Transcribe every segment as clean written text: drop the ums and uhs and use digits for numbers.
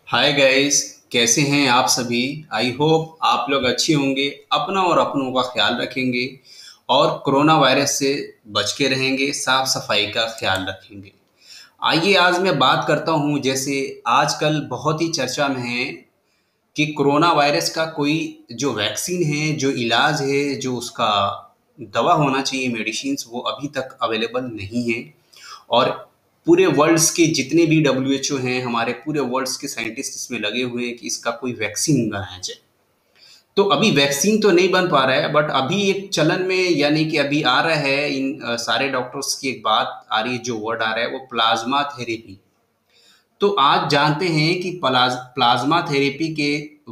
Hi guys. कैसे हैं आप सभी। आई होप आप लोग अच्छे होंगे, अपना और अपनों का ख्याल रखेंगे और कोरोना वायरस से बच के रहेंगे, साफ सफाई का ख्याल रखेंगे। आइए आज मैं बात करता हूं, जैसे आजकल बहुत ही चर्चा में है कि कोरोना वायरस का कोई जो वैक्सीन है, जो इलाज है, जो उसका दवा होना चाहिए, मेडिसिन्स, वो अभी तक अवेलेबल नहीं है। और पूरे वर्ल्ड्स के जितने भी डब्ल्यूएचओ हैं, हमारे पूरे वर्ल्ड्स के साइंटिस्ट इसमें लगे हुए हैं कि इसका कोई वैक्सीन बनाया जाए। तो अभी वैक्सीन तो नहीं बन पा रहा है, बट अभी एक चलन में, यानी कि अभी आ रहा है, इन सारे डॉक्टर्स की एक बात आ रही है, जो वर्ड आ रहा है वो प्लाज्मा थेरेपी। तो आज जानते हैं कि प्लाज्मा थेरेपी के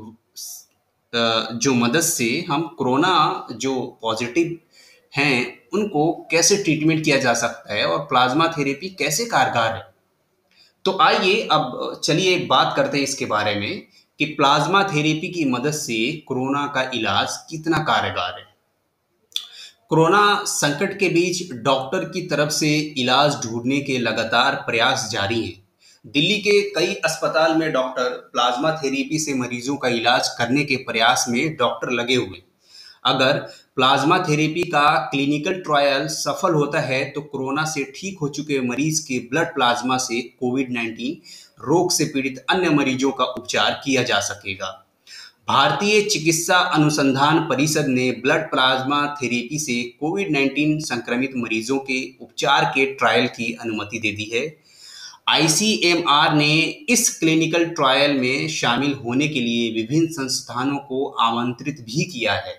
जो मदद से हम कोरोना जो पॉजिटिव हैं उनको कैसे ट्रीटमेंट किया जा सकता है और प्लाज्मा थेरेपी कैसे कारगर है। तो आइए अब चलिए एक बात करते हैं इसके बारे में कि प्लाज्मा थेरेपी की मदद से कोरोना का इलाज कितना कारगर है। कोरोना संकट के बीच डॉक्टर की तरफ से इलाज ढूंढने के लगातार प्रयास जारी हैं। दिल्ली के कई अस्पताल में डॉक्टर प्लाज्मा थेरेपी से मरीजों का इलाज करने के प्रयास में डॉक्टर लगे हुए हैं। अगर प्लाज्मा थेरेपी का क्लिनिकल ट्रायल सफल होता है तो कोरोना से ठीक हो चुके मरीज के ब्लड प्लाज्मा से कोविड-19 रोग से पीड़ित अन्य मरीजों का उपचार किया जा सकेगा। भारतीय चिकित्सा अनुसंधान परिषद ने ब्लड प्लाज्मा थेरेपी से कोविड-19 संक्रमित मरीजों के उपचार के ट्रायल की अनुमति दे दी है। आईसीएमआर ने इस क्लिनिकल ट्रायल में शामिल होने के लिए विभिन्न संस्थानों को आमंत्रित भी किया है।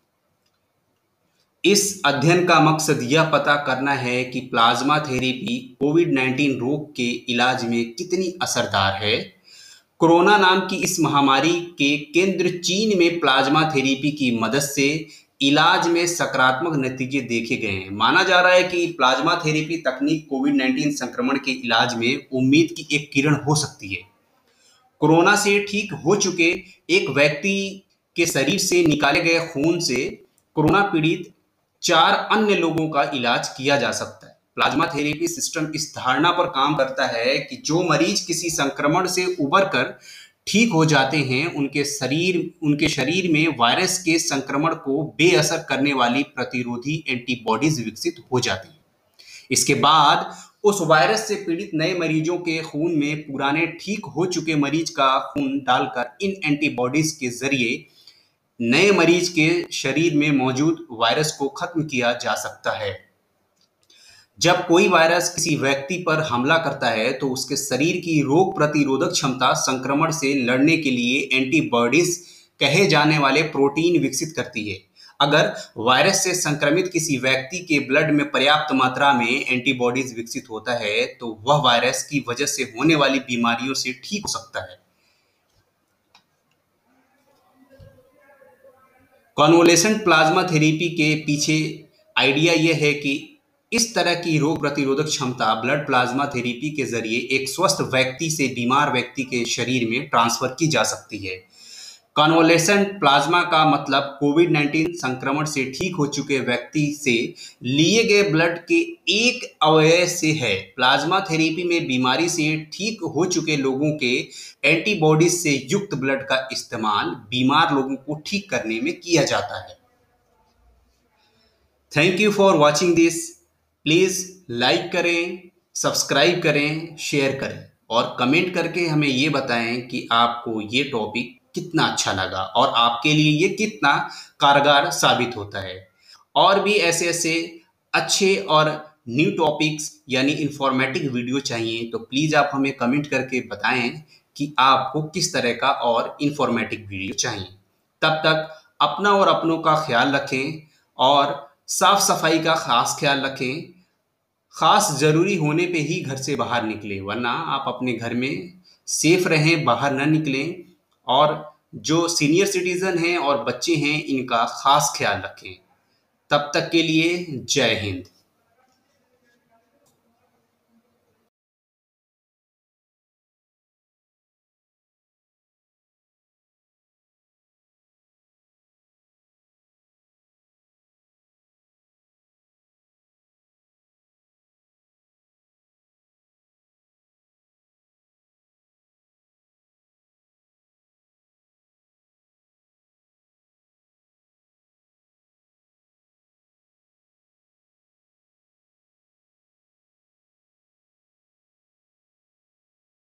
इस अध्ययन का मकसद यह पता करना है कि प्लाज्मा थेरेपी कोविड-19 रोग के इलाज में कितनी असरदार है। कोरोना नाम की इस महामारी के केंद्र चीन में प्लाज्मा थेरेपी की मदद से इलाज में सकारात्मक नतीजे देखे गए हैं। माना जा रहा है कि प्लाज्मा थेरेपी तकनीक कोविड-19 संक्रमण के इलाज में उम्मीद की एक किरण हो सकती है। कोरोना से ठीक हो चुके एक व्यक्ति के शरीर से निकाले गए खून से कोरोना पीड़ित 4 अन्य लोगों का इलाज किया जा सकता है। प्लाज्मा थेरेपी सिस्टम इस धारणा पर काम करता है कि जो मरीज किसी संक्रमण से उबर कर ठीक हो जाते हैं, उनके शरीर में वायरस के संक्रमण को बेअसर करने वाली प्रतिरोधी एंटीबॉडीज विकसित हो जाती हैं। इसके बाद उस वायरस से पीड़ित नए मरीजों के खून में पुराने ठीक हो चुके मरीज का खून डालकर इन एंटीबॉडीज के जरिए नए मरीज के शरीर में मौजूद वायरस को खत्म किया जा सकता है। जब कोई वायरस किसी व्यक्ति पर हमला करता है तो उसके शरीर की रोग प्रतिरोधक क्षमता संक्रमण से लड़ने के लिए एंटीबॉडीज कहे जाने वाले प्रोटीन विकसित करती है। अगर वायरस से संक्रमित किसी व्यक्ति के ब्लड में पर्याप्त मात्रा में एंटीबॉडीज विकसित होता है तो वह वायरस की वजह से होने वाली बीमारियों से ठीक हो सकता है। कॉन्वोलेसेंट प्लाज्मा थेरेपी के पीछे आइडिया यह है कि इस तरह की रोग प्रतिरोधक क्षमता ब्लड प्लाज्मा थेरेपी के जरिए एक स्वस्थ व्यक्ति से बीमार व्यक्ति के शरीर में ट्रांसफर की जा सकती है। कॉन्वोलेसेंट प्लाज्मा का मतलब कोविड-19 संक्रमण से ठीक हो चुके व्यक्ति से लिए गए ब्लड के एक अवयव से है। प्लाज्मा थेरेपी में बीमारी से ठीक हो चुके लोगों के एंटीबॉडीज से युक्त ब्लड का इस्तेमाल बीमार लोगों को ठीक करने में किया जाता है। Thank you for watching this. Please like करें, सब्सक्राइब करें, शेयर करें और कमेंट करके हमें ये बताएं कि आपको ये टॉपिक कितना अच्छा लगा और आपके लिए ये कितना कारगर साबित होता है। और भी ऐसे ऐसे अच्छे और न्यू टॉपिक्स यानी इंफॉर्मेटिव वीडियो चाहिए तो प्लीज़ आप हमें कमेंट करके बताएं कि आपको किस तरह का और इंफॉर्मेटिव वीडियो चाहिए। तब तक अपना और अपनों का ख्याल रखें और साफ सफाई का खास ख्याल रखें। खास ज़रूरी होने पे ही घर से बाहर निकलें, वरना आप अपने घर में सेफ रहें, बाहर ना निकलें। और जो सीनियर सिटीज़न हैं और बच्चे हैं, इनका खास ख्याल रखें। तब तक के लिए जय हिंद।